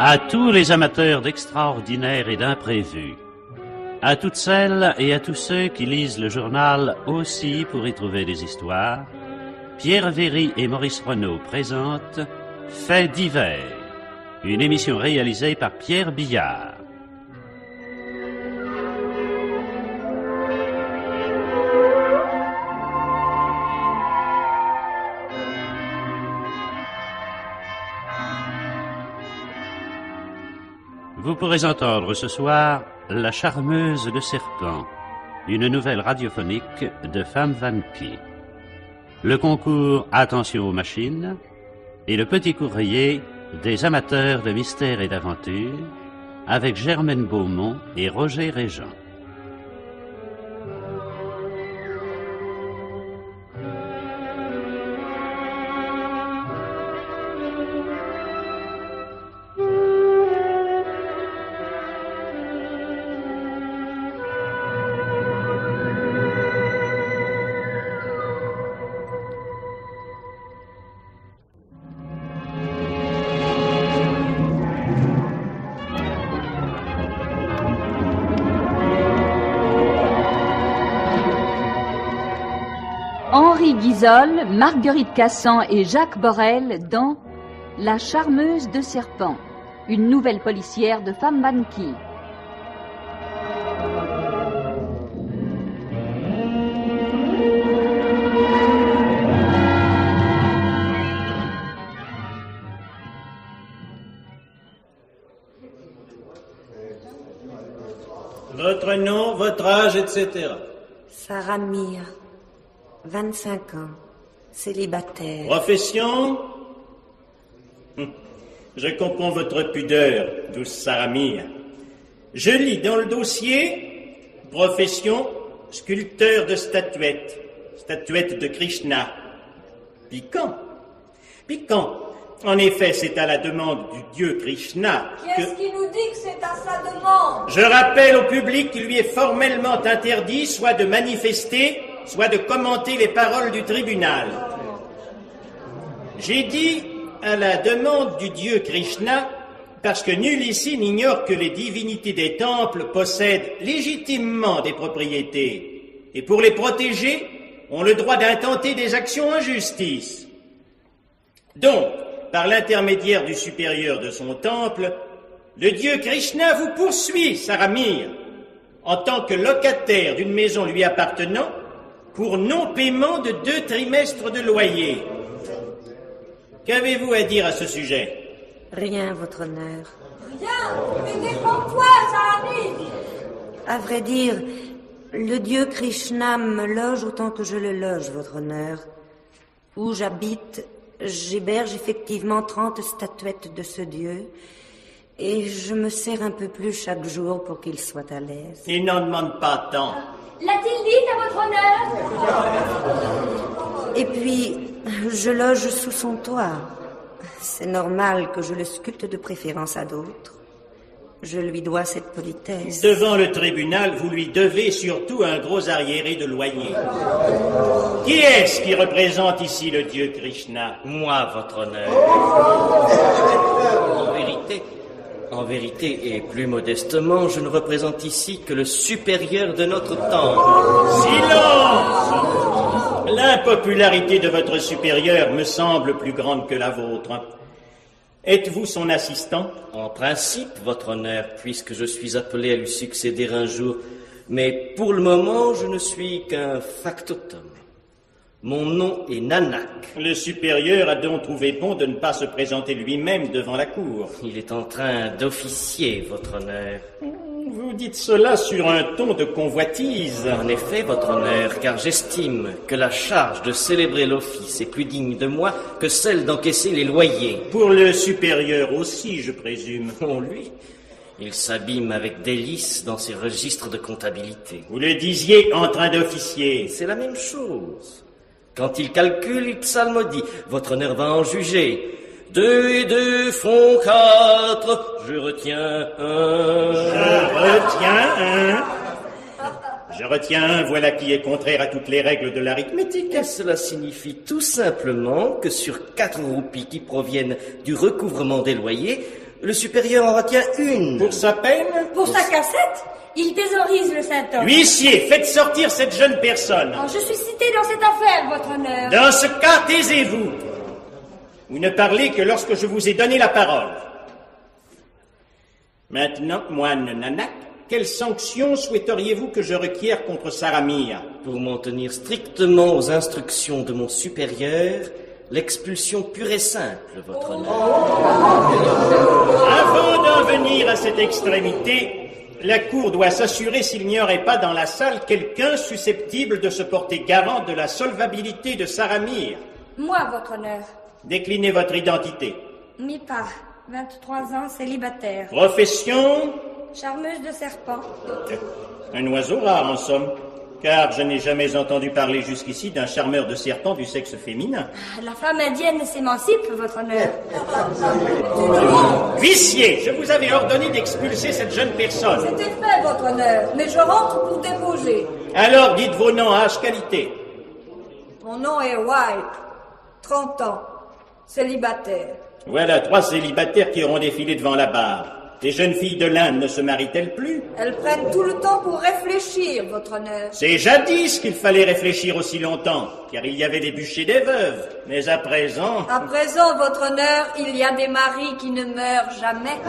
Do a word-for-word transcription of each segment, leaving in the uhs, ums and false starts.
À tous les amateurs d'extraordinaire et d'imprévu, à toutes celles et à tous ceux qui lisent le journal aussi pour y trouver des histoires, Pierre Véry et Maurice Renaud présentent Faits divers, une émission réalisée par Pierre Billard. Vous pourrez entendre ce soir La Charmeuse de Serpent, une nouvelle radiophonique de Pham Van Ky. Le concours Attention aux machines et le petit courrier des amateurs de mystère et d'aventure avec Germaine Beaumont et Roger Régent. Henri Guizol, Marguerite Cassan et Jacques Borel dans La Charmeuse de Serpent, une nouvelle policière de Pham Van Ky. Votre nom, votre âge, et cetera. Sarah Mir, vingt-cinq ans, célibataire. Profession? Hum, Je comprends votre pudeur, douce Sarah Mir. Je lis dans le dossier, profession, sculpteur de statuettes, statuettes de Krishna. Piquant. Piquant. En effet, c'est à la demande du dieu Krishna Qui est-ce que... qui nous dit que c'est à sa demande? Je rappelle au public qu'il lui est formellement interdit soit de manifester, soit de commenter les paroles du tribunal. J'ai dit à la demande du dieu Krishna, parce que nul ici n'ignore que les divinités des temples possèdent légitimement des propriétés, et pour les protéger, ont le droit d'intenter des actions en justice. Donc, par l'intermédiaire du supérieur de son temple, le dieu Krishna vous poursuit, Sarah Mir, en tant que locataire d'une maison lui appartenant, pour non-paiement de deux trimestres de loyer. Qu'avez-vous à dire à ce sujet? Rien, votre honneur. Rien, mais défends-toi, Sarah. À vrai dire, le dieu Krishna me loge autant que je le loge, votre honneur. Où j'habite, j'héberge effectivement trente statuettes de ce dieu, et je me sers un peu plus chaque jour pour qu'il soit à l'aise. Il n'en demande pas tant. L'a-t-il dit à votre honneur? Et puis, je loge sous son toit. C'est normal que je le sculpte de préférence à d'autres. Je lui dois cette politesse. Devant le tribunal, vous lui devez surtout un gros arriéré de loyer. Qui est-ce qui représente ici le dieu Krishna? Moi, votre honneur. En vérité, en vérité, et plus modestement, je ne représente ici que le supérieur de notre temple. Silence! L'impopularité de votre supérieur me semble plus grande que la vôtre. Êtes-vous son assistant? En principe, votre honneur, puisque je suis appelé à lui succéder un jour, mais pour le moment, je ne suis qu'un factotum. Mon nom est Nanak. Le supérieur a donc trouvé bon de ne pas se présenter lui-même devant la cour. Il est en train d'officier, votre honneur. Vous dites cela sur un ton de convoitise. En effet, votre honneur, car j'estime que la charge de célébrer l'office est plus digne de moi que celle d'encaisser les loyers. Pour le supérieur aussi, je présume. Oh, lui, il s'abîme avec délice dans ses registres de comptabilité. Vous le disiez en train d'officier. C'est la même chose. Quand il calcule, il psalmodie. Votre honneur va en juger. Deux et deux font quatre. Je retiens un. Je retiens un. Je retiens un, voilà qui est contraire à toutes les règles de l'arithmétique. Et cela signifie tout simplement que sur quatre roupies qui proviennent du recouvrement des loyers, Le supérieur en retient une. Pour sa peine? Pour sa cassette, il thésaurise le Saint-Homme. Huissier, faites sortir cette jeune personne. Oh, je suis cité dans cette affaire, votre honneur. Dans ce cas, taisez-vous. Vous ne parlez que lorsque je vous ai donné la parole. Maintenant, moine Nanak, quelle sanction souhaiteriez-vous que je requière contre Saramia? Pour m'en tenir strictement aux instructions de mon supérieur, l'expulsion pure et simple, votre honneur. Avant d'en venir à cette extrémité, la Cour doit s'assurer s'il n'y aurait pas dans la salle quelqu'un susceptible de se porter garant de la solvabilité de Saramir. Moi, votre honneur. Déclinez votre identité. Mipa, vingt-trois ans, célibataire. Profession? Charmeuse de serpent. Un oiseau rare, en somme, car je n'ai jamais entendu parler jusqu'ici d'un charmeur de serpent du sexe féminin. La femme indienne s'émancipe, votre honneur. Huissier, je vous avais ordonné d'expulser cette jeune personne. C'était fait, votre honneur, mais je rentre pour déposer. Alors, dites vos noms, âge, qualité. Mon nom est White, trente ans, célibataire. Voilà trois célibataires qui auront défilé devant la barre. Les jeunes filles de l'Inde ne se marient-elles plus? Elles prennent tout le temps pour réfléchir, votre honneur. C'est jadis qu'il fallait réfléchir aussi longtemps, car il y avait des bûchers des veuves. Mais à présent... À présent, votre honneur, il y a des maris qui ne meurent jamais.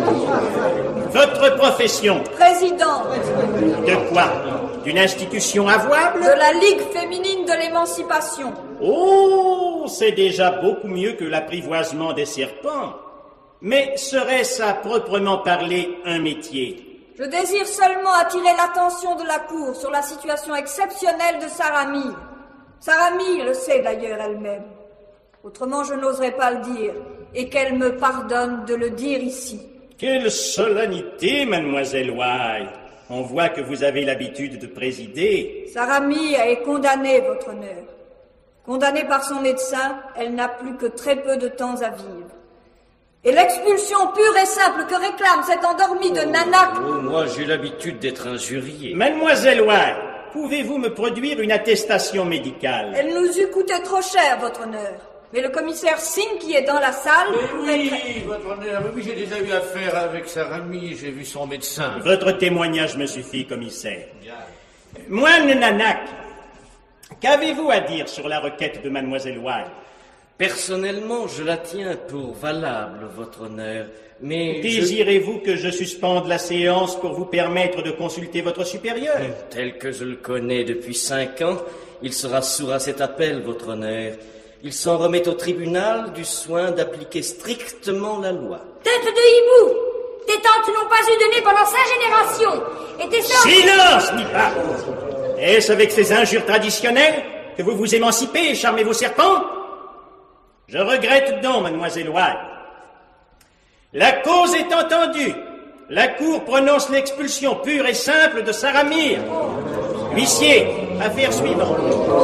Votre profession? Président. De quoi? D'une institution avouable? De la Ligue féminine de l'émancipation. Oh, c'est déjà beaucoup mieux que l'apprivoisement des serpents. Mais serait-ce à proprement parler un métier? Je désire seulement attirer l'attention de la Cour sur la situation exceptionnelle de Saramie. Saramie le sait d'ailleurs elle-même. Autrement, je n'oserais pas le dire, et qu'elle me pardonne de le dire ici. Quelle solennité, mademoiselle White. On voit que vous avez l'habitude de présider. Saramie est condamnée, votre honneur. Condamnée par son médecin, elle n'a plus que très peu de temps à vivre. Et l'expulsion pure et simple que réclame cet endormi de Nanak... Oh, moi, j'ai l'habitude d'être injurié. Mademoiselle White, pouvez-vous me produire une attestation médicale? Elle nous eût coûté trop cher, votre honneur. Mais le commissaire Singh, qui est dans la salle... Oui, oui, votre honneur, oui, j'ai déjà eu affaire avec Saramie, j'ai vu son médecin. Votre témoignage me suffit, commissaire. Moine Nanak, qu'avez-vous à dire sur la requête de mademoiselle White? Personnellement, je la tiens pour valable, votre honneur, mais... Désirez-vous je... que je suspende la séance pour vous permettre de consulter votre supérieur? Tel que je le connais depuis cinq ans, il sera sourd à cet appel, votre honneur. Il s'en remet au tribunal du soin d'appliquer strictement la loi. Tête de hibou! Tes tantes n'ont pas eu de nez pendant cinq générations, et tes sœurs... Silence, Nipa! Est-ce avec ces injures traditionnelles que vous vous émancipez et charmez vos serpents? Je regrette donc, mademoiselle White. La cause est entendue. La Cour prononce l'expulsion pure et simple de Saramir. Huissier, affaire suivante.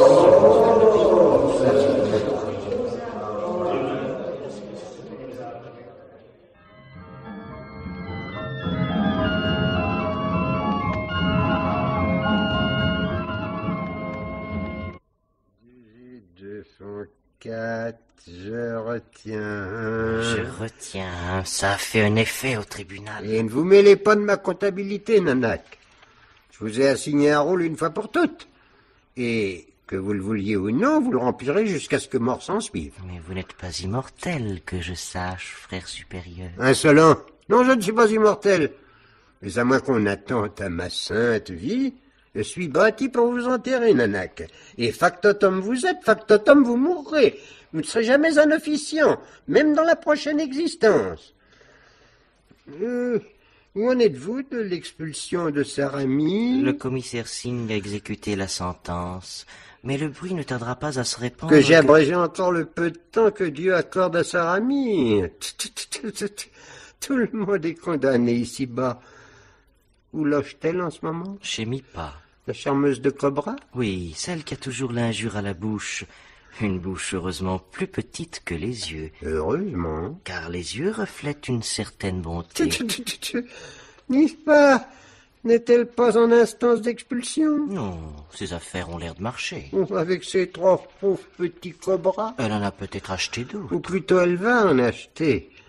deux cent quatre, je retiens. Je retiens, ça a fait un effet au tribunal. Et ne vous mêlez pas de ma comptabilité, Nanak. Je vous ai assigné un rôle une fois pour toutes. Et que vous le vouliez ou non, vous le remplirez jusqu'à ce que mort s'en suive. Mais vous n'êtes pas immortel, que je sache, frère supérieur. Insolent. Non, je ne suis pas immortel. Mais à moins qu'on attente à ma sainte vie, je suis bâti pour vous enterrer, Nanak. Et factotum vous êtes, factotum vous mourrez. Vous ne serez jamais un officiant, même dans la prochaine existence. Euh, où en êtes-vous de l'expulsion de Saramie? Le commissaire Singh a exécuté la sentence, mais le bruit ne tardera pas à se répandre. Que j'ai abrégé encore le peu de temps que Dieu accorde à Saramie. Tout le monde est condamné ici-bas. Où loge-t-elle en ce moment? Chez Mipa. La charmeuse de Cobra? Oui, celle qui a toujours l'injure à la bouche. Une bouche heureusement plus petite que les yeux. Heureusement. Car les yeux reflètent une certaine bonté. N'est-ce pas? N'est-elle pas en instance d'expulsion? Non, ses affaires ont l'air de marcher. Avec ses trois pauvres petits cobras? Elle en a peut-être acheté d'autres. Ou plutôt elle va en acheter.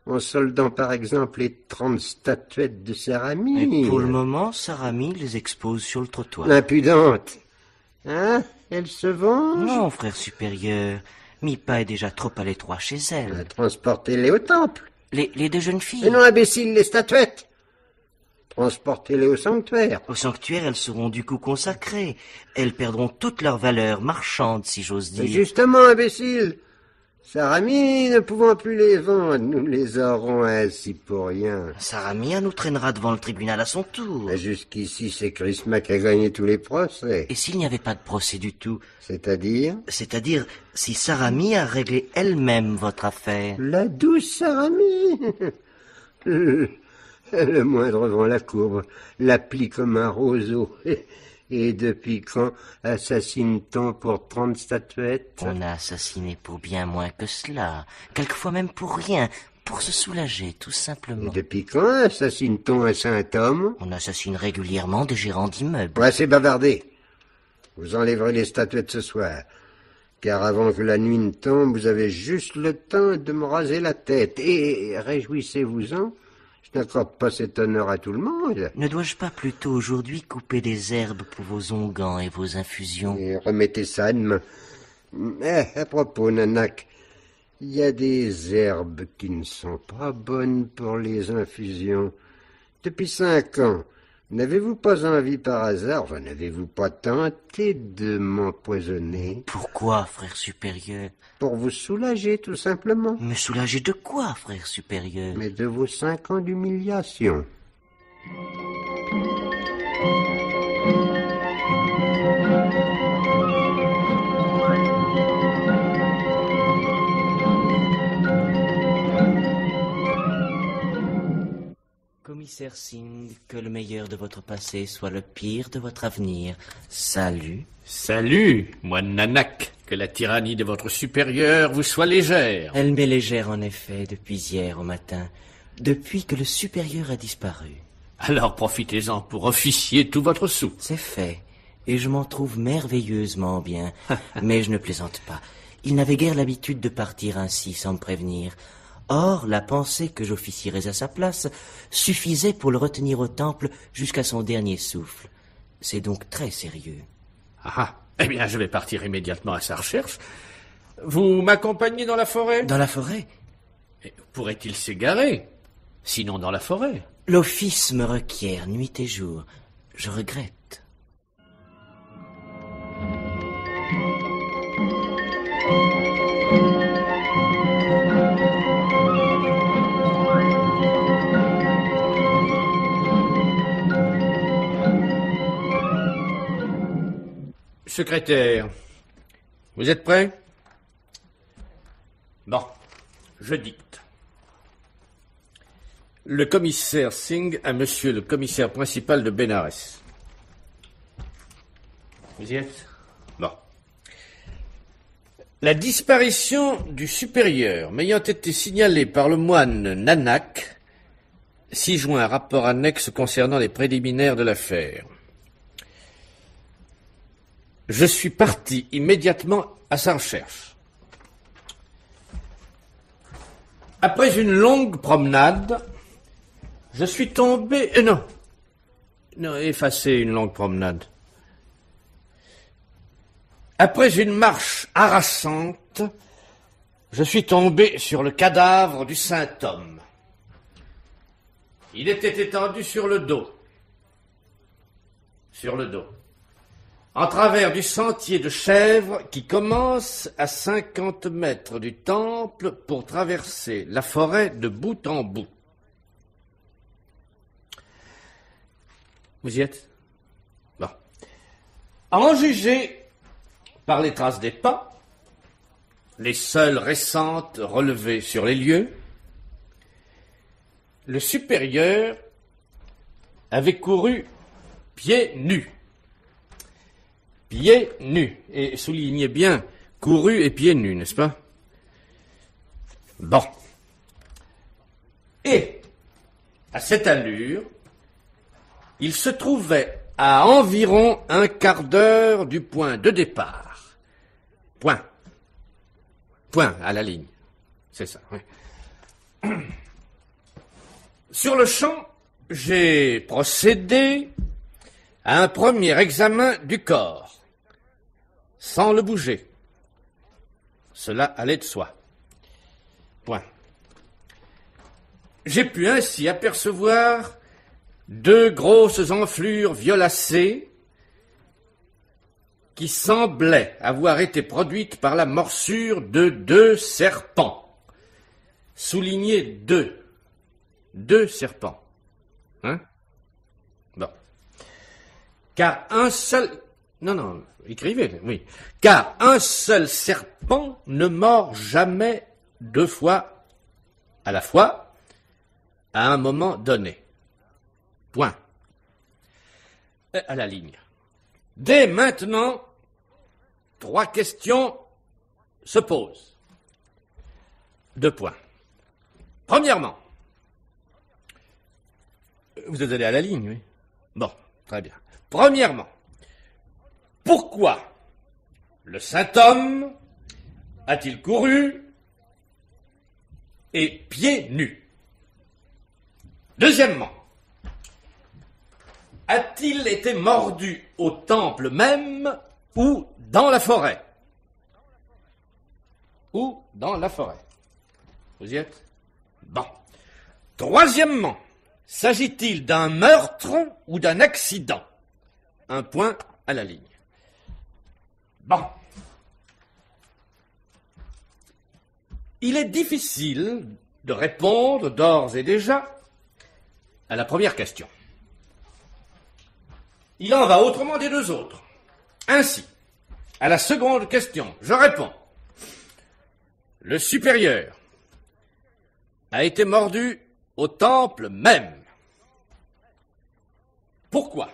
en soldant par exemple les trente statuettes de Saramie. Et pour le moment, Saramie les expose sur le trottoir. Impudente. Hein? Elle se venge? Non, frère supérieur. Mipa est déjà trop à l'étroit chez elle. Transportez-les au temple. Les, les deux jeunes filles. Et non, imbécile, les statuettes. Transportez-les au sanctuaire. Au sanctuaire, elles seront du coup consacrées. Elles perdront toute leur valeur marchande, si j'ose dire. Et justement, imbécile, Saramie ne pouvant plus les vendre, nous les aurons ainsi pour rien. Saramie nous traînera devant le tribunal à son tour. Et jusqu'ici, c'est Chrisma qui a gagné tous les procès. Et s'il n'y avait pas de procès du tout? C'est-à-dire? C'est-à-dire, si Saramie a réglé elle-même votre affaire. La douce Saramie. le, le moindre vent la courbe, la plie comme un roseau. Et depuis quand assassine-t-on pour trente statuettes? On a assassiné pour bien moins que cela. Quelquefois même pour rien. Pour se soulager, tout simplement. Et depuis quand assassine-t-on un saint homme? On assassine régulièrement des gérants d'immeubles. Ouais, c'est bavardé. Vous enlèverez les statuettes ce soir. Car avant que la nuit ne tombe, vous avez juste le temps de me raser la tête. Et réjouissez-vous-en. Je n'accorde pas cet honneur à tout le monde. Ne dois-je pas plutôt aujourd'hui couper des herbes pour vos onguents et vos infusions? Et remettez ça à demain. Eh, à propos, Nanak, il y a des herbes qui ne sont pas bonnes pour les infusions. Depuis cinq ans, n'avez-vous pas envie par hasard, enfin, n'avez-vous pas tenté de m'empoisonner? Pourquoi, frère supérieur? Pour vous soulager, tout simplement. Me soulager de quoi, frère supérieur? Mais de vos cinq ans d'humiliation. Commissaire Singh, que le meilleur de votre passé soit le pire de votre avenir. Salut. Salut, moi Nanak. Que la tyrannie de votre supérieur vous soit légère. Elle m'est légère en effet depuis hier au matin, depuis que le supérieur a disparu. Alors profitez-en pour officier tout votre sou. C'est fait, et je m'en trouve merveilleusement bien, mais je ne plaisante pas. Il n'avait guère l'habitude de partir ainsi sans me prévenir. Or, la pensée que j'officierais à sa place suffisait pour le retenir au temple jusqu'à son dernier souffle. C'est donc très sérieux. Ah, eh bien, je vais partir immédiatement à sa recherche. Vous m'accompagnez dans la forêt? Dans la forêt? Pourrait-il s'égarer? Sinon dans la forêt. L'office me requiert nuit et jour. Je regrette. Secrétaire, vous êtes prêt? Bon, je dicte. Le commissaire Singh à monsieur le commissaire principal de Bénarès. Vous y êtes? Bon. La disparition du supérieur m'ayant été signalée par le moine Nanak, ci joint un rapport annexe concernant les préliminaires de l'affaire. Je suis parti immédiatement à sa recherche. Après une longue promenade, je suis tombé... Euh, non, non, effacez une longue promenade. Après une marche harassante, je suis tombé sur le cadavre du saint homme. Il était étendu sur le dos. Sur le dos. En travers du sentier de chèvres qui commence à cinquante mètres du temple pour traverser la forêt de bout en bout. Vous y êtes? Bon. À en juger par les traces des pas, les seules récentes relevées sur les lieux, le supérieur avait couru pieds nus. Pieds nus. Et soulignez bien, couru et pieds nus, n'est-ce pas? Bon. Et, à cette allure, il se trouvait à environ un quart d'heure du point de départ. Point. Point à la ligne. C'est ça, oui. Sur le champ, j'ai procédé à un premier examen du corps, sans le bouger. Cela allait de soi. Point. J'ai pu ainsi apercevoir deux grosses enflures violacées qui semblaient avoir été produites par la morsure de deux serpents. Souligné deux. Deux serpents. Hein? Bon. Car un seul... Non, non, écrivez, oui. Car un seul serpent ne mord jamais deux fois à la fois, à un moment donné. Point. À la ligne. Dès maintenant, trois questions se posent. Deux points. Premièrement, vous êtes allé à la ligne, oui? Bon, très bien. Premièrement, pourquoi le saint homme a-t-il couru et pieds nus? Deuxièmement, a-t-il été mordu au temple même ou dans la forêt? Ou dans la forêt? Vous y êtes? Bon. Troisièmement, s'agit-il d'un meurtre ou d'un accident? Un point à la ligne. Bon. Il est difficile de répondre d'ores et déjà à la première question. Il en va autrement des deux autres. Ainsi, à la seconde question, je réponds. Le supérieur a été mordu au temple même. Pourquoi?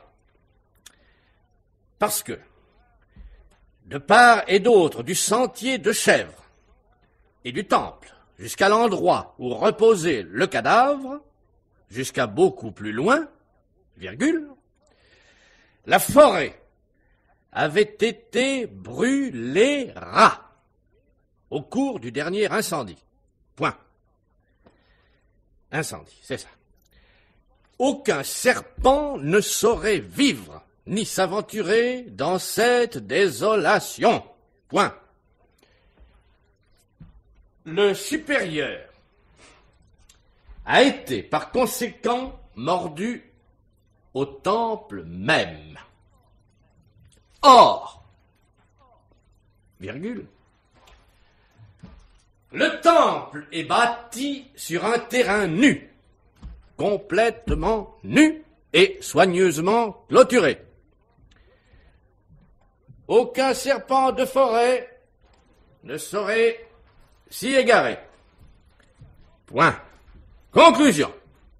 Parce que, de part et d'autre du sentier de Chèvres et du temple, jusqu'à l'endroit où reposait le cadavre, jusqu'à beaucoup plus loin, virgule, la forêt avait été brûlée ras au cours du dernier incendie. Point. Incendie, c'est ça. Aucun serpent ne saurait vivre ni s'aventurer dans cette désolation. Point. Le supérieur a été par conséquent mordu au temple même. Or, virgule, le temple est bâti sur un terrain nu, complètement nu et soigneusement clôturé. Aucun serpent de forêt ne saurait s'y égarer. Point. Conclusion.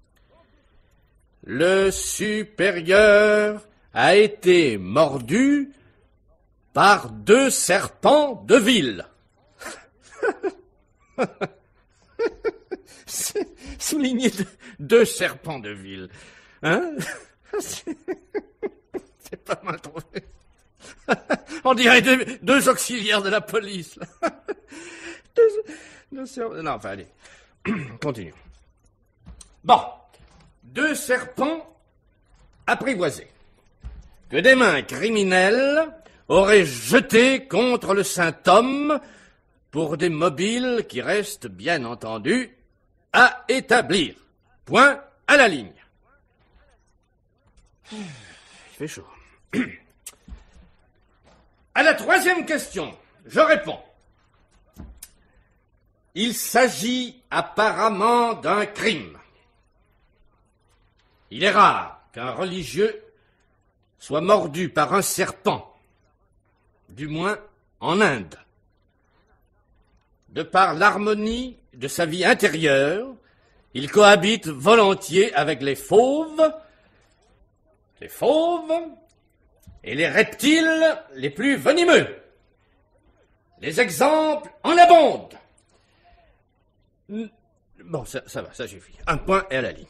Le supérieur a été mordu par deux serpents de ville. Souligné deux, deux serpents de ville. Hein? C'est pas mal trouvé. On dirait deux, deux auxiliaires de la police. deux, deux serpents. Non, enfin, allez. Continue. Bon. Deux serpents apprivoisés que des mains criminelles auraient jetés contre le saint homme pour des mobiles qui restent, bien entendu, à établir. Point à la ligne. Il fait chaud. À la troisième question, je réponds. Il s'agit apparemment d'un crime. Il est rare qu'un religieux soit mordu par un serpent, du moins en Inde. De par l'harmonie de sa vie intérieure, il cohabite volontiers avec les fauves, les fauves et les reptiles les plus venimeux. Les exemples en abondent. Bon, ça, ça va, ça suffit. Un point et à la ligne.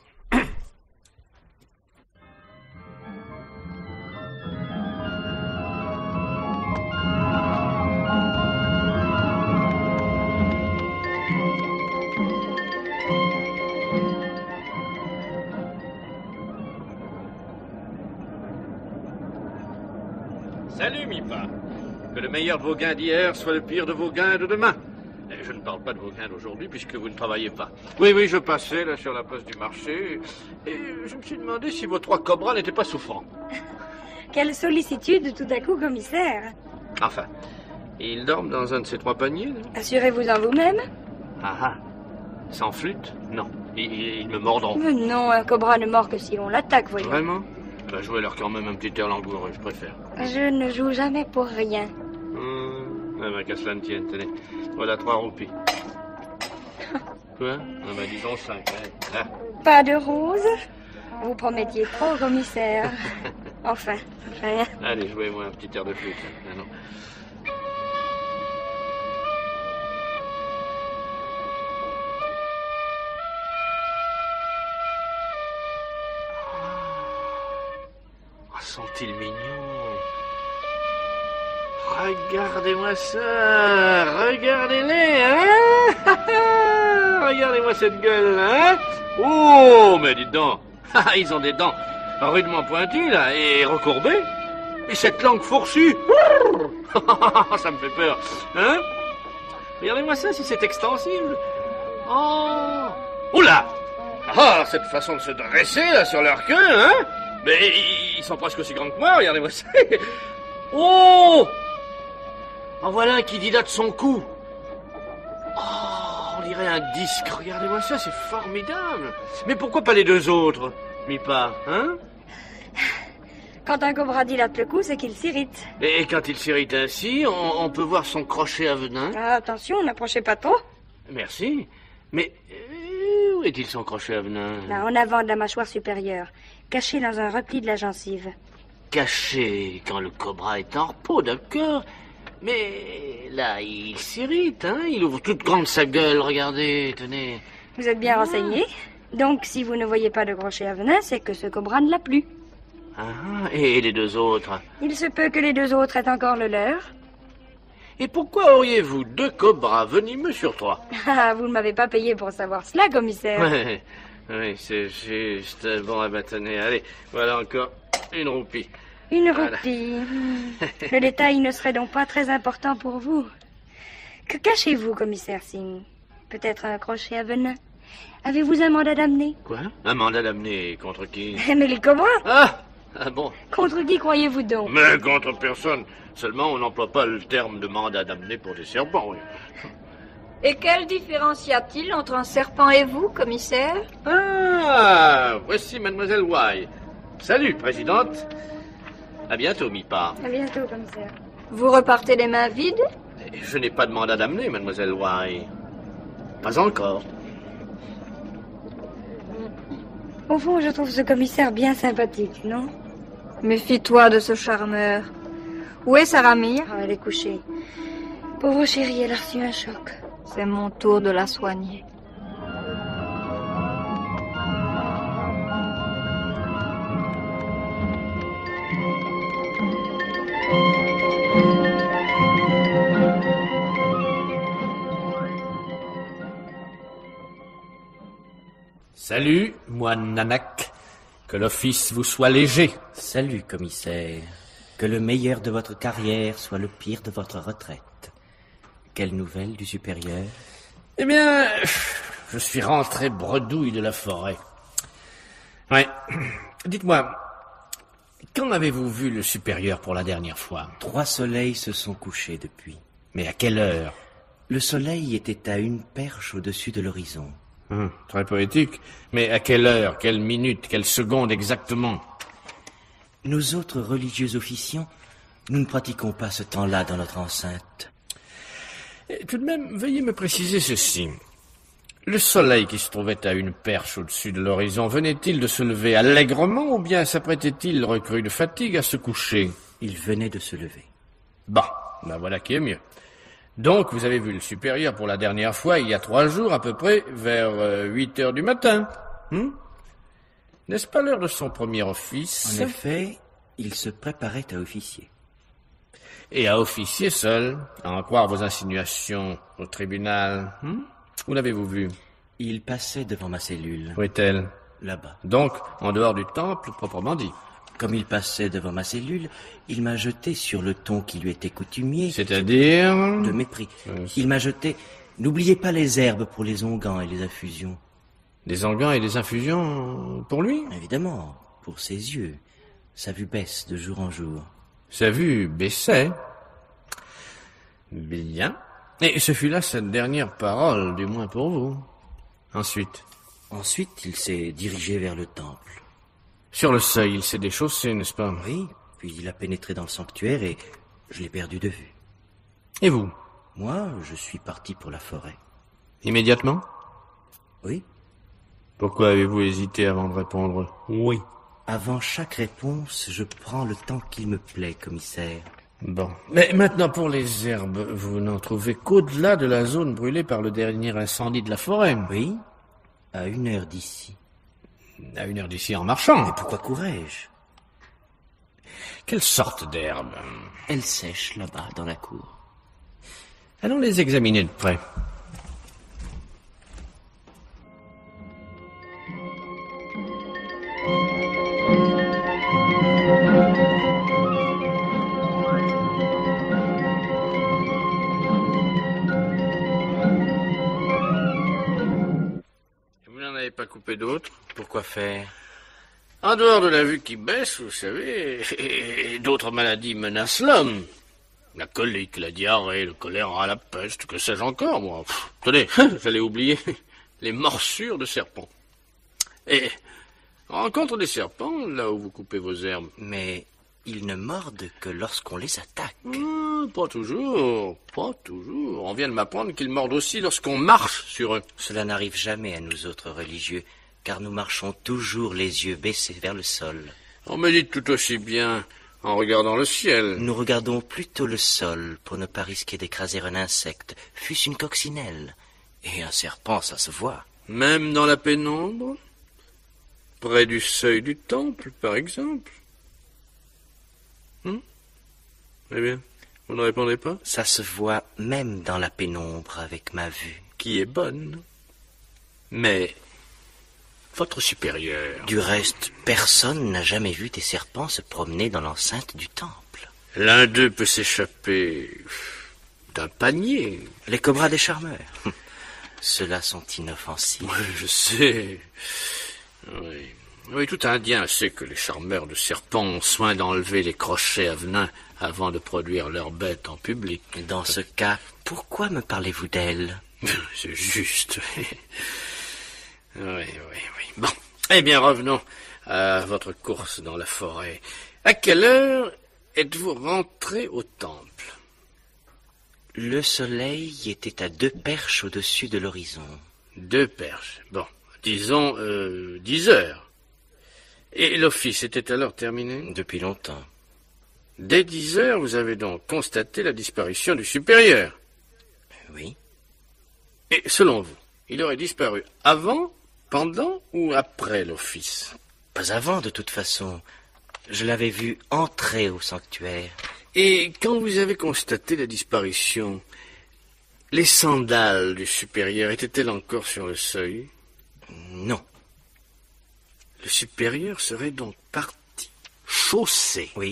Mipa. Que le meilleur de vos gains d'hier soit le pire de vos gains de demain. Et je ne parle pas de vos gains d'aujourd'hui puisque vous ne travaillez pas. Oui, oui, je passais là sur la place du marché et je me suis demandé si vos trois cobras n'étaient pas souffrants. Quelle sollicitude tout à coup, commissaire. Enfin, ils dorment dans un de ces trois paniers, non? Assurez-vous-en vous-même. Ah ah. Sans flûte? Non. Ils, ils me mordront. Mais non, un cobra ne mord que si on l'attaque, voyons. Vraiment? Bah, jouez-leur quand même un petit air langoureux, je préfère. Je ne joue jamais pour rien. Hum, ah bah, qu'à cela ne tienne, tenez. Voilà trois roupies. Quoi? Ah bah, disons cinq. Hein. Ah. Pas de rose? Vous promettiez trop, commissaire. Enfin, rien. Allez, jouez-moi un petit air de flûte. Ah, non. Sont-ils mignons? Regardez-moi ça! Regardez-les, hein? Regardez-moi cette gueule, hein? Oh, mais dites donc! Ils ont des dents rudement pointues, là, et recourbées. Et cette langue fourchue! Ça me fait peur, hein? Regardez-moi ça, si c'est extensible! Oh! Oula! Ah, cette façon de se dresser, là, sur leur queue, hein? Mais ils sont presque aussi grands que moi, regardez-moi ça. Oh! En voilà un qui dilate son cou. Oh, on dirait un disque. Regardez-moi ça, c'est formidable. Mais pourquoi pas les deux autres, Mipa, hein? Quand un cobra dilate le cou, c'est qu'il s'irrite. Et quand il s'irrite ainsi, on, on peut voir son crochet à venin. Ah, attention, n'approchez pas trop. Merci. Mais euh, où est-il son crochet à venin? Là, en avant de la mâchoire supérieure, caché dans un repli de la gencive. Caché quand le cobra est en repos, d'accord. Mais là, il s'irrite, hein. Il ouvre toute grande sa gueule, regardez, tenez. Vous êtes bien renseigné. Donc, si vous ne voyez pas de crochet à venin, c'est que ce cobra ne l'a plus. Ah, et les deux autres? Il se peut que les deux autres aient encore le leur. Et pourquoi auriez-vous deux cobras venimeux sur trois? Ah, vous ne m'avez pas payé pour savoir cela, commissaire. Ouais, oui, c'est juste. Bon, eh ben, tenez, allez, voilà encore une roupie. Une Voilà. roupie. Le détail ne serait donc pas très important pour vous. Que cachez-vous, commissaire Singh? Peut-être un crochet à venin? Avez-vous un mandat d'amener? Quoi? Un mandat d'amener contre qui? Mais les cobras? Ah! Ah bon? Contre qui croyez-vous donc? Mais contre personne. Seulement, on n'emploie pas le terme de mandat d'amener pour des serpents, oui. Et quelle différence y a-t-il entre un serpent et vous, commissaire? Ah! Voici Mademoiselle Y. Salut, présidente. À bientôt, Mipa. À bientôt, commissaire. Vous repartez les mains vides? Je n'ai pas de mandat d'amener, Mademoiselle Y. Pas encore. Au fond, je trouve ce commissaire bien sympathique, non? Méfie-toi de ce charmeur. Où est Saramir? Ah, elle est couchée. Pauvre chérie, elle a reçu un choc. C'est mon tour de la soigner. Salut, moi Nanak. Que l'office vous soit léger. Salut, commissaire. Que le meilleur de votre carrière soit le pire de votre retraite. Quelle nouvelle du supérieur? Eh bien, je suis rentré bredouille de la forêt. Ouais. Dites-moi, quand avez-vous vu le supérieur pour la dernière fois? Trois soleils se sont couchés depuis. Mais à quelle heure? Le soleil était à une perche au-dessus de l'horizon. Hum, très poétique. Mais à quelle heure, quelle minute, quelle seconde exactement? Nous autres religieux officiants, nous ne pratiquons pas ce temps-là dans notre enceinte. Et tout de même, veuillez me préciser ceci. Le soleil qui se trouvait à une perche au-dessus de l'horizon, venait-il de se lever allègrement ou bien s'apprêtait-il, recru de fatigue, à se coucher? Il venait de se lever. Bon, ben voilà qui est mieux. Donc, vous avez vu le supérieur pour la dernière fois, il y a trois jours à peu près, vers euh, huit heures du matin. Hmm? N'est-ce pas l'heure de son premier office? En effet, il se préparait à officier. Et à officier seul, à en croire vos insinuations au tribunal. Hmm? Où l'avez-vous vu? Il passait devant ma cellule. Où est-elle? Là-bas. Donc, en dehors du temple, proprement dit. Comme il passait devant ma cellule, il m'a jeté sur le ton qui lui était coutumier. C'est-à-dire? De mépris. Il m'a jeté... N'oubliez pas les herbes pour les onguents et les infusions. Des onguents et des infusions pour lui? Évidemment, pour ses yeux. Sa vue baisse de jour en jour. Sa vue baissait? Bien. Et ce fut là sa dernière parole, du moins pour vous. Ensuite? Ensuite, il s'est dirigé vers le temple. Sur le seuil, il s'est déchaussé, n'est-ce pas? Oui, puis il a pénétré dans le sanctuaire et je l'ai perdu de vue. Et vous? Moi, je suis parti pour la forêt. Immédiatement? Oui. Pourquoi avez-vous hésité avant de répondre oui? Avant chaque réponse, je prends le temps qu'il me plaît, commissaire. Bon. Mais maintenant, pour les herbes, vous n'en trouvez qu'au-delà de la zone brûlée par le dernier incendie de la forêt? Oui, à une heure d'ici. À une heure d'ici en marchant? Mais pourquoi courais-je? Quelle sorte d'herbe? Elles sèchent là-bas, dans la cour. Allons les examiner de près. Vous n'en avez pas coupé d'autres? Pourquoi faire? En dehors de la vue qui baisse, vous savez, et d'autres maladies menacent l'homme. La colique, la diarrhée, le choléra, la peste, que sais-je encore, moi. Pff, tenez, j'allais oublier les morsures de serpents. Et on rencontre des serpents là où vous coupez vos herbes. Mais ils ne mordent que lorsqu'on les attaque. Ah, pas toujours, pas toujours. On vient de m'apprendre qu'ils mordent aussi lorsqu'on marche sur eux. Cela n'arrive jamais à nous autres religieux, car nous marchons toujours les yeux baissés vers le sol. On médite tout aussi bien en regardant le ciel. Nous regardons plutôt le sol pour ne pas risquer d'écraser un insecte, fût-ce une coccinelle. Et un serpent, ça se voit. Même dans la pénombre? Près du seuil du temple, par exemple? Hum? Eh bien, vous ne répondez pas? Ça se voit même dans la pénombre avec ma vue. Qui est bonne. Mais votre supérieur... Du reste, personne n'a jamais vu des serpents se promener dans l'enceinte du temple. L'un d'eux peut s'échapper d'un panier. Les cobras des charmeurs. Ceux-là sont inoffensifs. Oui, je sais. Oui. Oui, tout Indien sait que les charmeurs de serpents ont soin d'enlever les crochets à venin avant de produire leurs bêtes en public. Dans ce cas, pourquoi me parlez-vous d'elle? C'est juste. Oui, oui, oui. Bon. Eh bien, revenons à votre course dans la forêt. À quelle heure êtes-vous rentré au temple? Le soleil était à deux perches au-dessus de l'horizon. Deux perches. Bon. Disons, euh, dix heures. Et l'office était alors terminé? Depuis longtemps. Dès dix heures, vous avez donc constaté la disparition du supérieur? Oui. Et selon vous, il aurait disparu avant, pendant ou après l'office? Pas avant, de toute façon. Je l'avais vu entrer au sanctuaire. Et quand vous avez constaté la disparition, les sandales du supérieur étaient-elles encore sur le seuil? Non. Le supérieur serait donc parti chaussé? Oui.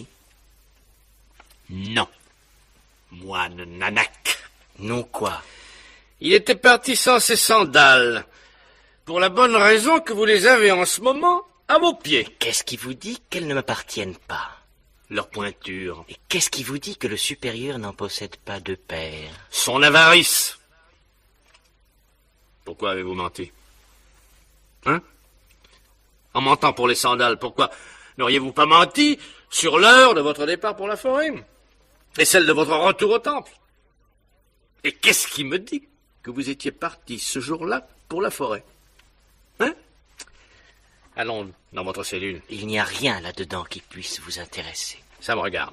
Non. Moine Nanak. Non quoi? Il était parti sans ses sandales, pour la bonne raison que vous les avez en ce moment à vos pieds. Qu'est-ce qui vous dit qu'elles ne m'appartiennent pas? Leur pointure. Et qu'est-ce qui vous dit que le supérieur n'en possède pas deux paires? Son avarice. Pourquoi avez-vous menti? Hein? En mentant pour les sandales, pourquoi n'auriez-vous pas menti sur l'heure de votre départ pour la forêt? Et celle de votre retour au temple? Et qu'est-ce qui me dit que vous étiez parti ce jour-là pour la forêt? Hein? Allons dans votre cellule. Il n'y a rien là-dedans qui puisse vous intéresser. Ça me regarde.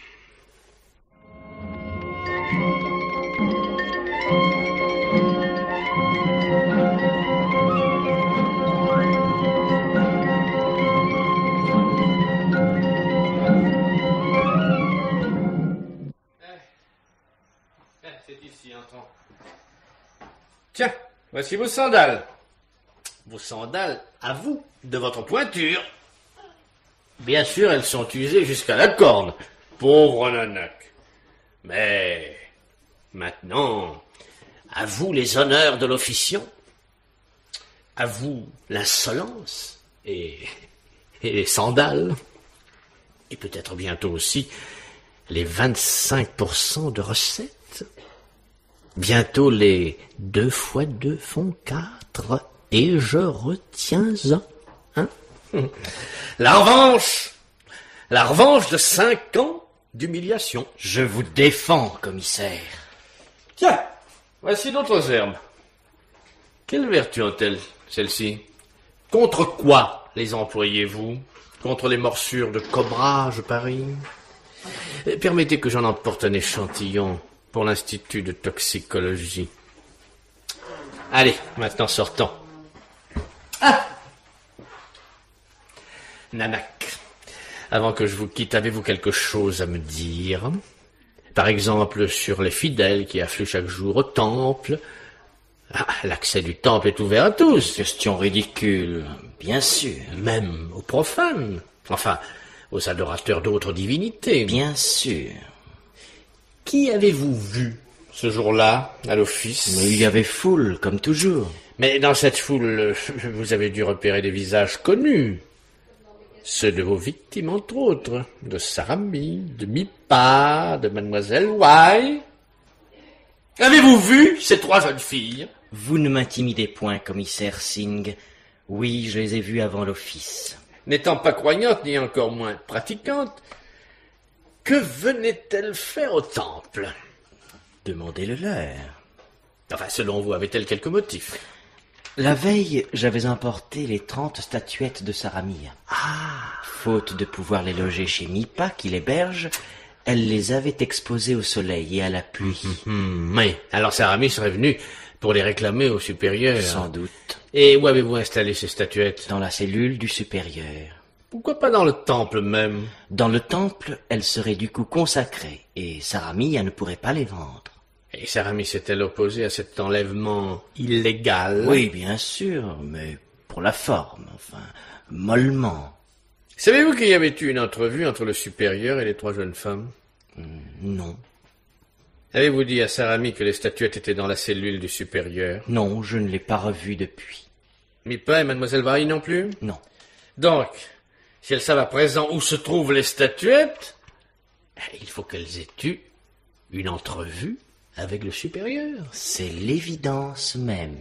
C'est ici, entrons. Tiens, voici vos sandales. Vos sandales, à vous, de votre pointure. Bien sûr, elles sont usées jusqu'à la corne. Pauvre Nanak. Mais maintenant, à vous les honneurs de l'officiant, à vous l'insolence et, et les sandales, et peut-être bientôt aussi les vingt-cinq pour cent de recettes. Bientôt les deux fois deux font quatre, et je retiens un. Hein? La revanche, la revanche de cinq ans d'humiliation. Je vous défends, commissaire. Tiens, voici d'autres herbes. Quelle vertu ont-elles, celles-ci? Contre quoi les employez-vous? Contre les morsures de cobra, je parie? Permettez que j'en emporte un échantillon pour l'Institut de toxicologie. Allez, maintenant sortons. Ah! Nanak, avant que je vous quitte, avez-vous quelque chose à me dire? Par exemple, sur les fidèles qui affluent chaque jour au temple. Ah, l'accès du temple est ouvert à tous. Question ridicule, bien sûr. Même aux profanes. Enfin, aux adorateurs d'autres divinités. Bien sûr. Qui avez-vous vu ce jour-là à l'office? Mais il y avait foule, comme toujours. Mais dans cette foule, vous avez dû repérer des visages connus. Ceux de vos victimes, entre autres, de Sarami, de Mipa, de Mademoiselle Wai. Avez-vous vu ces trois jeunes filles? Vous ne m'intimidez point, commissaire Singh. Oui, je les ai vues avant l'office. N'étant pas croyantes, ni encore moins pratiquantes, que venaient-elles faire au temple? Demandez-le-leur. Enfin, selon vous, avaient-elles quelque motif? La veille, j'avais emporté les trente statuettes de Sarami. Ah! Faute de pouvoir les loger chez Mipa, qui l'héberge, elle les avait exposées au soleil et à la pluie. Mmh, oui, alors Sarami serait venue pour les réclamer au supérieur. Sans doute. Et où avez-vous installé ces statuettes? Dans la cellule du supérieur. Pourquoi pas dans le temple même? Dans le temple, elles seraient du coup consacrées, et Sarami ne pourrait pas les vendre. Et Sarami s'est-elle opposée à cet enlèvement illégal? Oui, bien sûr, mais pour la forme, enfin, mollement. Savez-vous qu'il y avait eu une entrevue entre le supérieur et les trois jeunes femmes? mmh, Non. Avez-vous dit à Sarami que les statuettes étaient dans la cellule du supérieur? Non, je ne l'ai pas revue depuis. Mipa et Mademoiselle Vaille non plus? Non. Donc, si elles savent à présent où se trouvent les statuettes, il faut qu'elles aient eu une entrevue avec le supérieur. C'est l'évidence même.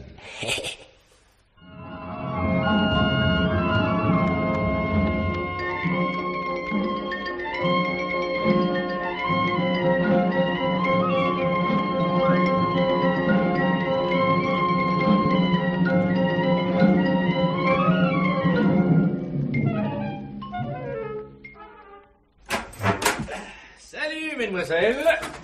Salut, mesdemoiselles.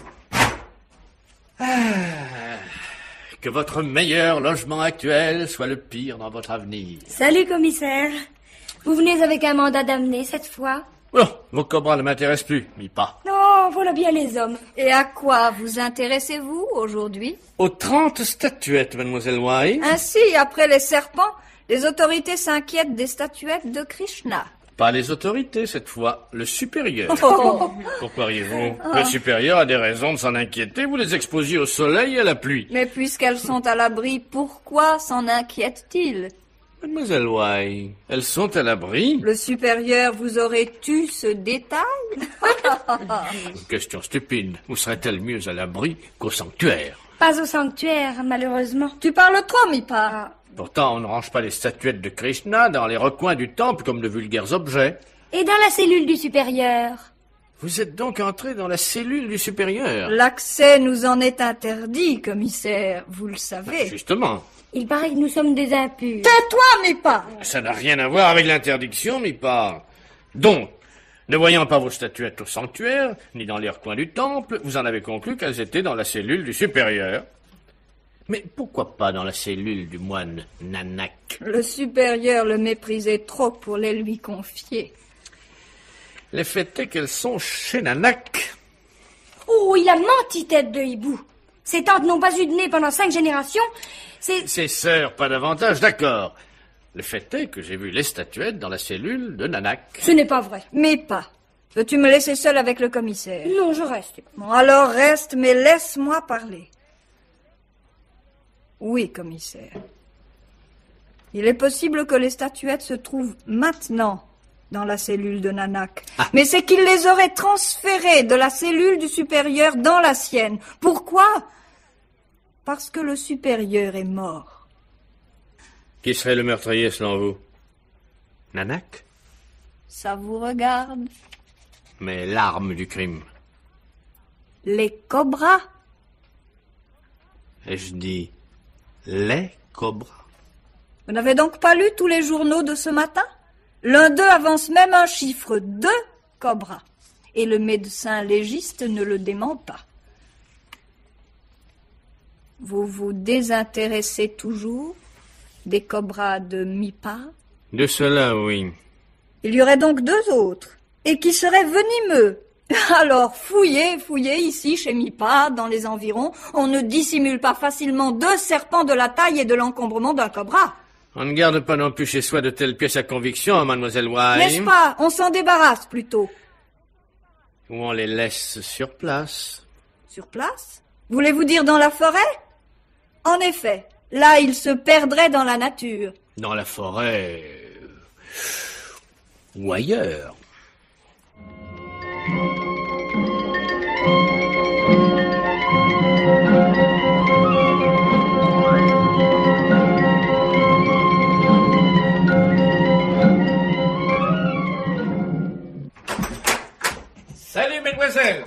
Ah, que votre meilleur logement actuel soit le pire dans votre avenir. Salut, commissaire. Vous venez avec un mandat d'amener cette fois? Oh, vos cobras ne m'intéressent plus, Mipa. Non, voilà bien les hommes. Et à quoi vous intéressez-vous aujourd'hui? Aux trente statuettes, mademoiselle Wai. Ainsi, après les serpents, les autorités s'inquiètent des statuettes de Krishna. Pas les autorités, cette fois, le supérieur. Oh. Pourquoi riez-vous? Le supérieur a des raisons de s'en inquiéter, vous les exposiez au soleil et à la pluie. Mais puisqu'elles sont à l'abri, pourquoi s'en inquiète-t-il? Mademoiselle Wai, elles sont à l'abri? Le supérieur vous aurait eu ce détail? Une question stupide. Où serait-elle mieux à l'abri qu'au sanctuaire? Pas au sanctuaire, malheureusement. Tu parles trop, Mipa. Pourtant, on ne range pas les statuettes de Krishna dans les recoins du temple comme de vulgaires objets. Et dans la cellule du supérieur? Vous êtes donc entré dans la cellule du supérieur? L'accès nous en est interdit, commissaire, vous le savez. Justement. Il paraît que nous sommes des impurs. Tais-toi, Mipa. Ça n'a rien à voir avec l'interdiction, Mipa. Donc, ne voyant pas vos statuettes au sanctuaire, ni dans les recoins du temple, vous en avez conclu qu'elles étaient dans la cellule du supérieur. Mais pourquoi pas dans la cellule du moine Nanak? Le supérieur le méprisait trop pour les lui confier. Le fait est qu'elles sont chez Nanak. Oh, il a menti, tête de hibou. Ses tantes n'ont pas eu de nez pendant cinq générations. C'est... Ses sœurs, pas davantage, d'accord. Le fait est que j'ai vu les statuettes dans la cellule de Nanak. Ce n'est pas vrai. Mais pas. Veux-tu me laisser seule avec le commissaire? Non, je reste. Bon, alors reste, mais laisse-moi parler. Oui, commissaire. Il est possible que les statuettes se trouvent maintenant dans la cellule de Nanak. Ah. Mais c'est qu'il les aurait transférées de la cellule du supérieur dans la sienne. Pourquoi? Parce que le supérieur est mort. Qui serait le meurtrier selon vous? Nanak? Ça vous regarde? Mais l'arme du crime. Les cobras. Et je dis les cobras. Vous n'avez donc pas lu tous les journaux de ce matin? L'un d'eux avance même un chiffre, deux cobras. Et le médecin légiste ne le dément pas. Vous vous désintéressez toujours des cobras de Mipa? De cela, oui. Il y aurait donc deux autres, et qui seraient venimeux. Alors, fouillez, fouillez ici, chez Mipa, dans les environs. On ne dissimule pas facilement deux serpents de la taille et de l'encombrement d'un cobra. On ne garde pas non plus chez soi de telles pièces à conviction, mademoiselle White. N'est-ce pas? On s'en débarrasse plutôt. Ou on les laisse sur place. Sur place? Voulez-vous dire dans la forêt? En effet, là, ils se perdraient dans la nature. Dans la forêt... ou ailleurs. Salut, mesdemoiselles.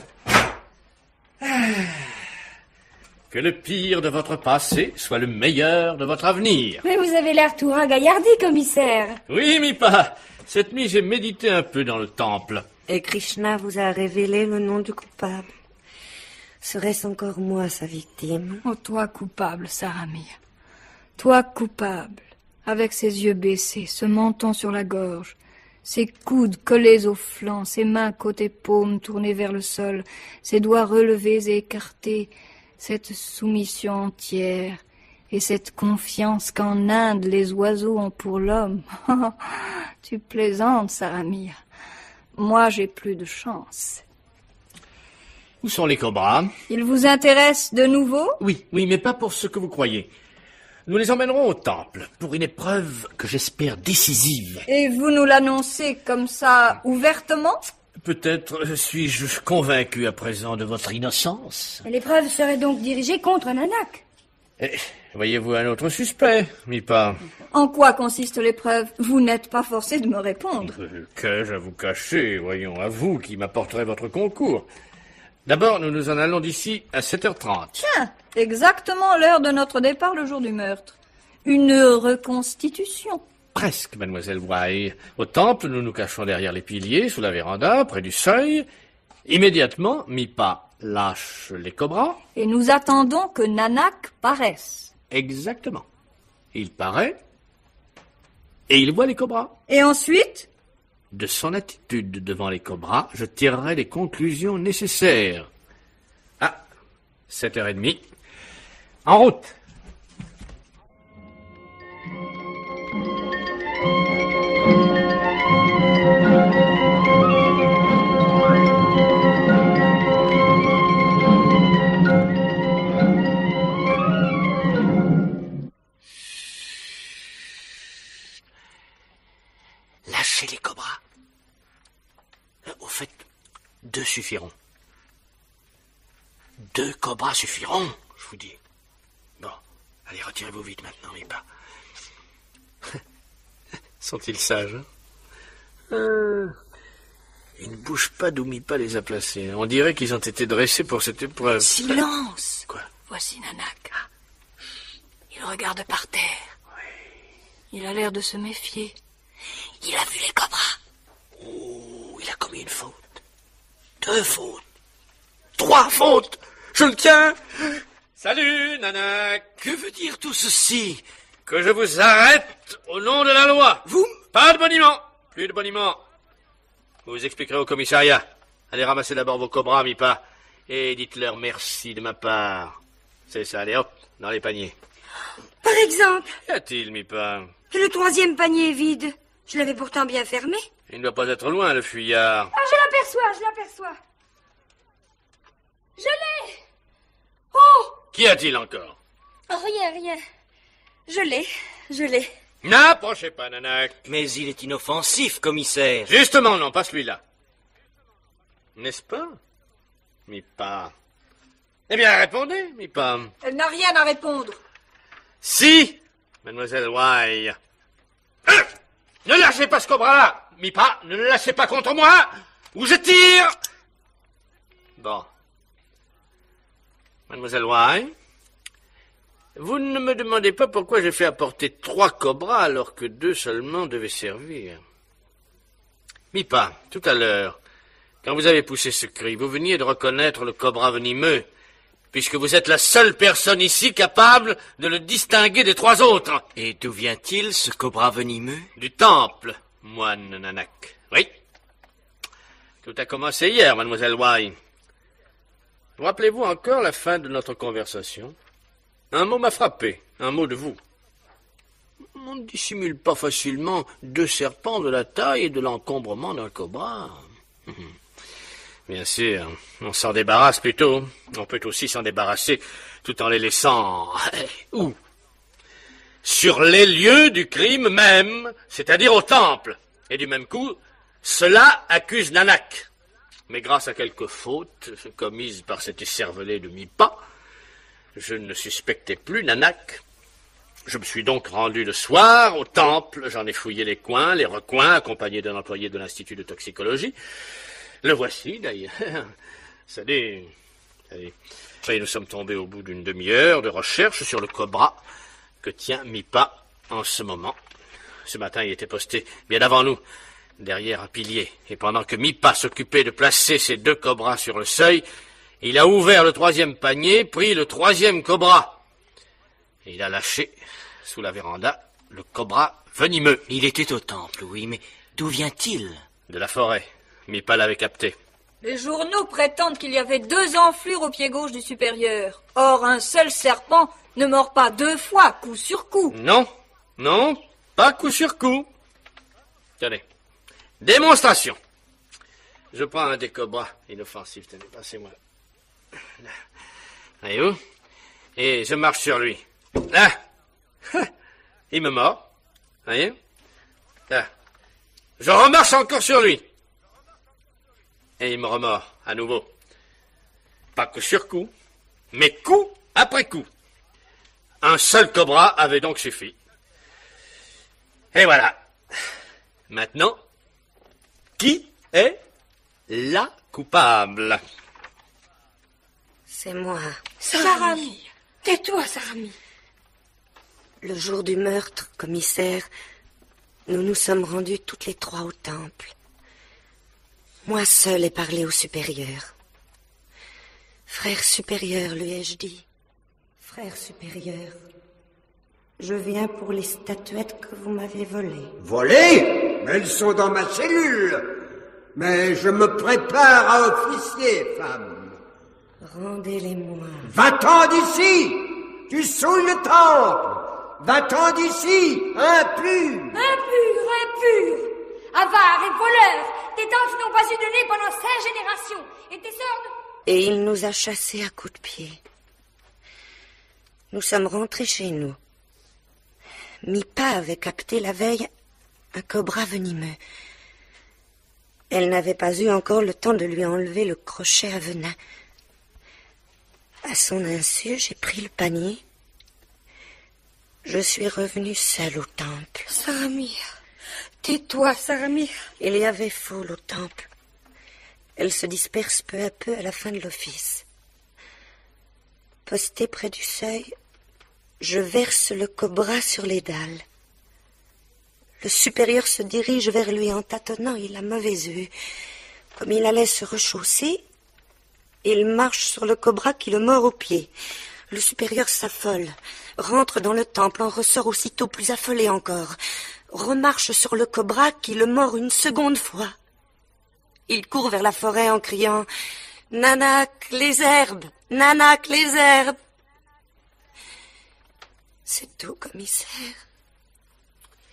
Que le pire de votre passé soit le meilleur de votre avenir. Mais vous avez l'air tout ragaillardi, commissaire. Oui, Mipa. Cette nuit, j'ai médité un peu dans le temple. Et Krishna vous a révélé le nom du coupable. Serait-ce encore moi, sa victime? Oh, toi coupable, Saramir. Toi coupable, avec ses yeux baissés, ce menton sur la gorge, ses coudes collés aux flancs, ses mains côté paume tournées vers le sol, ses doigts relevés et écartés, cette soumission entière et cette confiance qu'en Inde les oiseaux ont pour l'homme. Tu plaisantes, Saramir. Moi, j'ai plus de chance. Où sont les cobras? Ils vous intéressent de nouveau? Oui, oui, mais pas pour ce que vous croyez. Nous les emmènerons au temple pour une épreuve que j'espère décisive. Et vous nous l'annoncez comme ça, ouvertement? Peut-être suis-je convaincu à présent de votre innocence. L'épreuve serait donc dirigée contre Nanak. Et voyez-vous un autre suspect, Mipa? En quoi consiste l'épreuve? Vous n'êtes pas forcé de me répondre. Euh, Qu'ai-je à vous cacher? Voyons, à vous qui m'apporterez votre concours. D'abord, nous nous en allons d'ici à sept heures trente. Tiens, exactement l'heure de notre départ le jour du meurtre. Une reconstitution. Presque, mademoiselle White. Au temple, nous nous cachons derrière les piliers, sous la véranda, près du seuil. Immédiatement, Mipa lâche les cobras. Et nous attendons que Nanak paraisse. Exactement. Il paraît, et il voit les cobras. Et ensuite? De son attitude devant les cobras, je tirerai les conclusions nécessaires. Ah, sept heures trente. En route. Lâchez les cobras. Au fait, deux suffiront. Deux cobras suffiront, je vous dis. Bon, allez, retirez-vous vite maintenant, mais pas. Sont-ils sages, hein? euh, Ils ne bougent pas d'où Mipa les a placés. On dirait qu'ils ont été dressés pour cette épreuve. Silence! Quoi? Voici Nanak. Il regarde par terre. Oui. Il a l'air de se méfier. Il a vu les cobras. Oh, il a commis une faute. Deux fautes. Trois fautes. Je le tiens. Salut, Nanak. Que veut dire tout ceci? Que je vous arrête au nom de la loi. Vous? Pas de boniment. Plus de boniment. Vous vous expliquerez au commissariat. Allez ramasser d'abord vos cobras, Mipa. Et dites-leur merci de ma part. C'est ça, allez hop, dans les paniers. Par exemple? Qu'y a-t-il, Mipa? Et le troisième panier est vide. Je l'avais pourtant bien fermé. Il ne doit pas être loin, le fuyard. Ah, je l'aperçois, je l'aperçois. Je l'ai. Oh! Qu'y a-t-il encore? Rien, rien. Je l'ai, je l'ai. N'approchez pas, Nanak. Mais il est inoffensif, commissaire. Justement, non, pas celui-là. N'est-ce pas, Mipa? Eh bien, répondez, Mipa. Elle n'a rien à répondre. Si, mademoiselle Wai. Hein? Ne lâchez pas ce cobra-là, Mipa. Ne le lâchez pas contre moi, ou je tire. Bon. Mademoiselle Wai, vous ne me demandez pas pourquoi j'ai fait apporter trois cobras alors que deux seulement devaient servir. Mipa, tout à l'heure, quand vous avez poussé ce cri, vous veniez de reconnaître le cobra venimeux, puisque vous êtes la seule personne ici capable de le distinguer des trois autres. Et d'où vient-il, ce cobra venimeux? Du temple, moine Nanak. Oui. Tout a commencé hier, mademoiselle Wai. Vous rappelez-vous encore la fin de notre conversation? Un mot m'a frappé, un mot de vous. On ne dissimule pas facilement deux serpents de la taille et de l'encombrement d'un cobra. Bien sûr, on s'en débarrasse plutôt. On peut aussi s'en débarrasser tout en les laissant... Où? Sur les lieux du crime même, c'est-à-dire au temple. Et du même coup, cela accuse Nanak. Mais grâce à quelques fautes commises par cet écervelé de Mipa, je ne suspectais plus Nanak. Je me suis donc rendu le soir au temple. J'en ai fouillé les coins, les recoins, accompagné d'un employé de l'Institut de toxicologie. Le voici, d'ailleurs. Salut. Salut. Et nous sommes tombés au bout d'une demi-heure de recherche sur le cobra que tient Mipa en ce moment. Ce matin, il était posté bien avant nous, derrière un pilier. Et pendant que Mipa s'occupait de placer ses deux cobras sur le seuil, il a ouvert le troisième panier, pris le troisième cobra. Et il a lâché, sous la véranda, le cobra venimeux. Il était au temple, oui, mais d'où vient-il? De la forêt. Mipa l'avait capté. Les journaux prétendent qu'il y avait deux enflures au pied gauche du supérieur. Or, un seul serpent ne mord pas deux fois, coup sur coup. Non, non, pas coup sur coup. Tenez, démonstration. Je prends un des cobras inoffensifs. Tenez, passez-moi. Voyez-vous? Et je marche sur lui. Là. Il me mord. Voyez? Là. Je remarche encore sur lui. Et il me remord à nouveau. Pas coup sur coup, mais coup après coup. Un seul cobra avait donc suffi. Et voilà. Maintenant, qui est la coupable? C'est moi. Sarami. Tais-toi, Sarami. Le jour du meurtre, commissaire, nous nous sommes rendus toutes les trois au temple. Moi seul ai parlé au supérieur. Frère supérieur, lui ai-je dit. Frère supérieur, je viens pour les statuettes que vous m'avez volées. Volées? Mais elles sont dans ma cellule. Mais je me prépare à officier, femme. Rendez-les-moi. Va-t'en d'ici! Tu saoules le temple! Va-t'en d'ici, impur! Impur, impur! Avare et voleur! Tes tantes n'ont pas eu de nez pendant cinq générations! Et tes sœurs... Et il nous a chassés à coups de pied. Nous sommes rentrés chez nous. Mipa avait capté la veille un cobra venimeux. Elle n'avait pas eu encore le temps de lui enlever le crochet à venin. À son insu, j'ai pris le panier. Je suis revenue seule au temple. Saramir, tais-toi, Saramir. Il y avait foule au temple. Elle se disperse peu à peu à la fin de l'office. Posté près du seuil, je verse le cobra sur les dalles. Le supérieur se dirige vers lui en tâtonnant, il a mauvais œil. Comme il allait se rechausser, il marche sur le cobra qui le mord au pied. Le supérieur s'affole, rentre dans le temple, en ressort aussitôt plus affolé encore, remarche sur le cobra qui le mord une seconde fois. Il court vers la forêt en criant « Nanak, les herbes! Nanak, les herbes !» C'est tout, commissaire.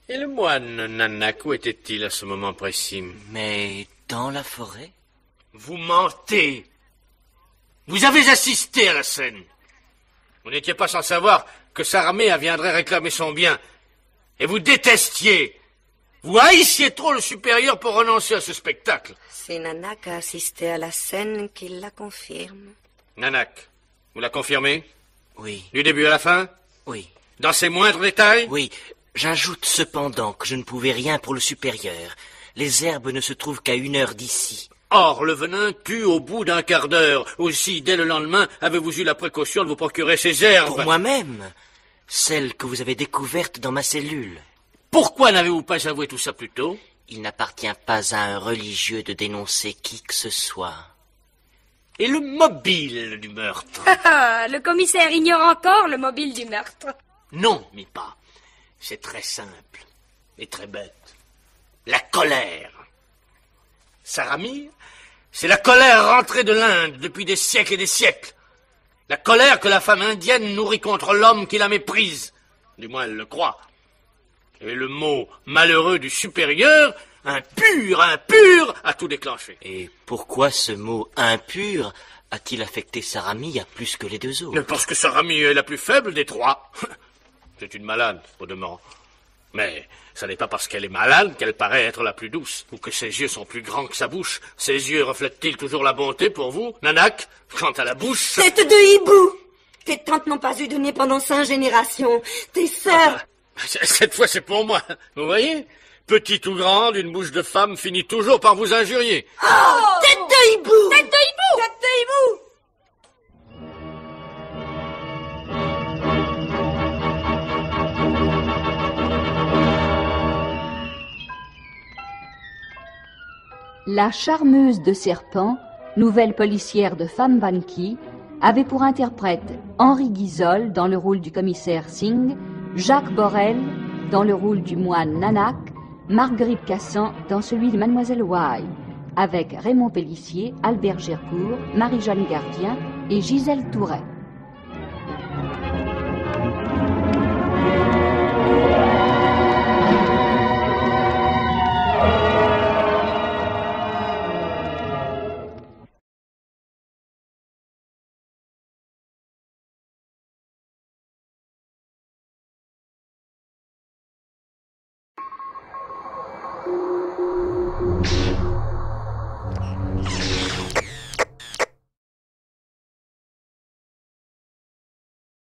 Et le moine Nanak, où était-il à ce moment précis? Mais dans la forêt? Vous mentez. Vous avez assisté à la scène. Vous n'étiez pas sans savoir que Saramé viendrait réclamer son bien. Et vous détestiez. Vous haïssiez trop le supérieur pour renoncer à ce spectacle. C'est Nanak a assisté à la scène qui la confirme. Nanak, vous la confirmez? Oui. Du début à la fin? Oui. Dans ses moindres détails? Oui. J'ajoute cependant que je ne pouvais rien pour le supérieur. Les herbes ne se trouvent qu'à une heure d'ici. Or, le venin tue au bout d'un quart d'heure. Aussi, dès le lendemain, avez-vous eu la précaution de vous procurer ces herbes? Pour moi-même. Celles que vous avez découvertes dans ma cellule. Pourquoi n'avez-vous pas avoué tout ça plus tôt? Il n'appartient pas à un religieux de dénoncer qui que ce soit. Et le mobile du meurtre? Le commissaire ignore encore le mobile du meurtre. Non, Mipa. C'est très simple et très bête. La colère. Saramir, c'est la colère rentrée de l'Inde depuis des siècles et des siècles. La colère que la femme indienne nourrit contre l'homme qui la méprise. Du moins, elle le croit. Et le mot malheureux du supérieur, impur, impur, a tout déclenché. Et pourquoi ce mot impur a-t-il affecté Saramia plus que les deux autres? Parce que Saramia est la plus faible des trois. C'est une malade, au demeurant. Mais ça n'est pas parce qu'elle est malade qu'elle paraît être la plus douce, ou que ses yeux sont plus grands que sa bouche. Ses yeux reflètent-ils toujours la bonté pour vous, Nanak? Quant à la bouche... Tête de hibou! Tes tantes n'ont pas eu de nez pendant cinq générations. Tes sœurs... Cette fois, c'est pour moi. Vous voyez? Petite ou grande, une bouche de femme finit toujours par vous injurier. Oh, tête de hibou! Tête de hibou! Tête de hibou! La charmeuse de serpent, nouvelle policière de Pham Van Ki, avait pour interprète Henri Guizol dans le rôle du commissaire Singh, Jacques Borel dans le rôle du moine Nanak, Marguerite Cassan dans celui de Mademoiselle Wai, avec Raymond Pellissier, Albert Gercourt, Marie-Jeanne Gardien et Gisèle Touret.